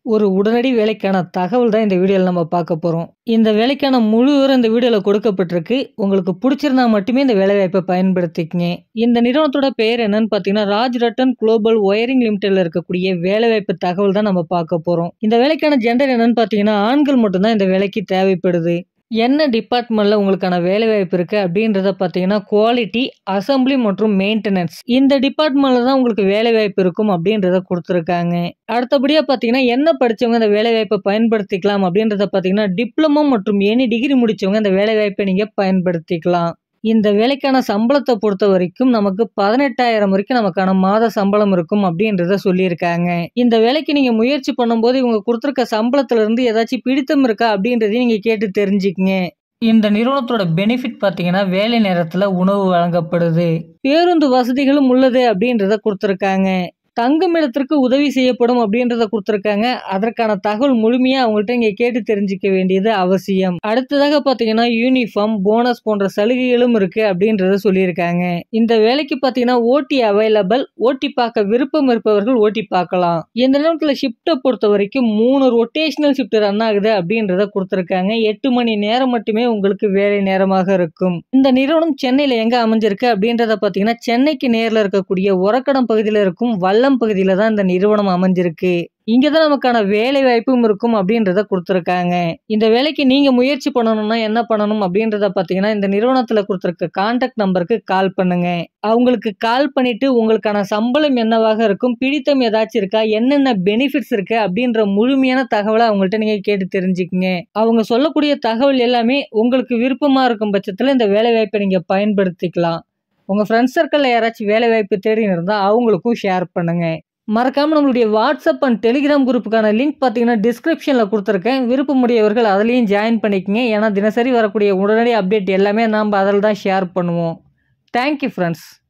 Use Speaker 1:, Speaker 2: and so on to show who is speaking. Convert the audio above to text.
Speaker 1: ஒரு உடனடி வேலைக்கான தகவல் தான் இந்த வீடியோல நம்ம பார்க்க போறோம். இந்த வேலைக்கான முழு விவரம் இந்த வீடியோல கொடுக்கப்பட்டிருக்கு. உங்களுக்கு புடிச்சிருந்தா மட்டுமே இந்த வேலைவாய்ப்பை பயன்படுத்திக்கங்க. இந்த நிறுவனத்தோட பெயர் என்னன்னு பார்த்தீங்கன்னா, ராஜ் ரட்டன் குளோபல் ஒயரிங் லிமிடெட்ல இருக்கக்கூடிய வேலைவாய்ப்பு தகவல் தான் நம்ம பார்க்க போறோம். இந்த வேலைக்கான ஜெண்டர் என்னன்னு பார்த்தீங்கன்னா, ஆண்கள் மட்டும் தான் இந்த வேலைக்கு தேவைப்படுது. என்ன டிபார்ட்மெண்ட்ல உங்களுக்கான வேலைவாய்ப்பு இருக்கு அப்படின்றத பார்த்தீங்கன்னா, குவாலிட்டி, அசெம்பிளி மற்றும் மெயின்டெனன்ஸ் இந்த டிபார்ட்மெண்ட்ல தான் உங்களுக்கு வேலைவாய்ப்பு இருக்கும் அப்படின்றத கொடுத்துருக்காங்க. அடுத்தபடியா பார்த்தீங்கன்னா, என்ன படிச்சவங்க இந்த வேலைவாய்ப்பை பயன்படுத்திக்கலாம் அப்படின்றத பார்த்தீங்கன்னா, டிப்ளமோ மற்றும் எனி டிகிரி முடிச்சவங்க இந்த வேலைவாய்ப்பை நீங்க பயன்படுத்திக்கலாம். இந்த வேலைக்கான சம்பளத்தை பொறுத்த வரைக்கும் நமக்கு 18,000 வரைக்கும் நமக்கான மாத சம்பளம் இருக்கும் அப்படின்றத சொல்லியிருக்காங்க. இந்த வேலைக்கு நீங்க முயற்சி பண்ணும்போது இவங்க கொடுத்துருக்க சம்பளத்துல இருந்து ஏதாச்சும் பிடித்தம் இருக்கா அப்படின்றதையும் நீங்க கேட்டு தெரிஞ்சுக்கங்க. இந்த நிறுவனத்தோட பெனிஃபிட் பார்த்தீங்கன்னா, வேலை நேரத்துல உணவு வழங்கப்படுது, பேருந்து வசதிகளும் உள்ளது அப்படின்றத கொடுத்துருக்காங்க. தங்குமிடத்திற்கு உதவி செய்யப்படும் அப்படின்றத கொடுத்துருக்காங்க. அதற்கான தகவல் முழுமையா அவங்கள்ட்ட இங்க கேட்டு தெரிஞ்சுக்க வேண்டியது அவசியம். அடுத்ததாக பார்த்தீங்கன்னா, யூனிஃபார்ம், போனஸ் போன்ற சலுகைகளும் இருக்கு அப்படின்றத சொல்லியிருக்காங்க. இந்த வேலைக்கு பார்த்தீங்கன்னா ஓடி அவைலபிள். ஓடி பார்க்க விருப்பம் இருப்பவர்கள் ஓடி பார்க்கலாம். இந்த நிறுவனத்துல ஷிப்டை பொறுத்த வரைக்கும் 3 ரொட்டேஷனல் ஷிப்ட் ரன் ஆகுது அப்படின்றத கொடுத்துருக்காங்க. 8 மணி நேரம் மட்டுமே உங்களுக்கு வேலை நேரமாக இருக்கும். இந்த நிறுவனம் சென்னையில எங்க அமைஞ்சிருக்கு அப்படின்றத பார்த்தீங்கன்னா, சென்னைக்கு நேர்ல இருக்கக்கூடிய ஒரக்கடம் பகுதியில் இருக்கும் வல்லம் பகுதியில தான் இந்த நிறுவனம் அமைஞ்சிருக்கு. இங்கதான் நமக்கான வேலை வாய்ப்பும் இருக்கும் அப்படின்றத கொடுத்துருக்காங்க. இந்த வேலைக்கு நீங்க முயற்சி பண்ணணும்னா என்ன பண்ணணும் அப்படின்றத பார்த்தீங்கன்னா, இந்த நிறுவனத்துல கொடுத்துருக்க கான்டாக்ட் நம்பருக்கு கால் பண்ணுங்க. அவங்களுக்கு கால் பண்ணிட்டு உங்களுக்கான சம்பளம் என்னவாக இருக்கும், பிடித்தம் ஏதாச்சும் இருக்கா, என்னென்ன பெனிஃபிட்ஸ் இருக்கு அப்படின்ற முழுமையான தகவலை அவங்கள்ட்ட நீங்க கேட்டு தெரிஞ்சுக்குங்க. அவங்க சொல்லக்கூடிய தகவல் எல்லாமே உங்களுக்கு விருப்பமா இருக்கும் பட்சத்துல இந்த வேலை வாய்ப்பை நீங்க பயன்படுத்திக்கலாம். உங்க ஃப்ரெண்ட்ஸ் சர்க்கிள்ல யாராச்சும் வேலை வாய்ப்பு தேடின்னு இருந்தா அவங்களுக்கும் ஷேர் பண்ணுங்க. மறக்காம நம்மளுடைய வாட்ஸ்அப் அண்ட் டெலிகிராம் குரூப்புக்கான லிங்க் பார்த்தீங்கன்னா டிஸ்கிரிப்ஷன்ல கொடுத்துருக்கேன். விருப்பமுடையவர்கள் அதுலேயும் ஜாயின் பண்ணிக்கங்க. ஏன்னா தினசரி வரக்கூடிய உடனடி அப்டேட் எல்லாமே நாம் அதில் தான் ஷேர் பண்ணுவோம். Thank you friends.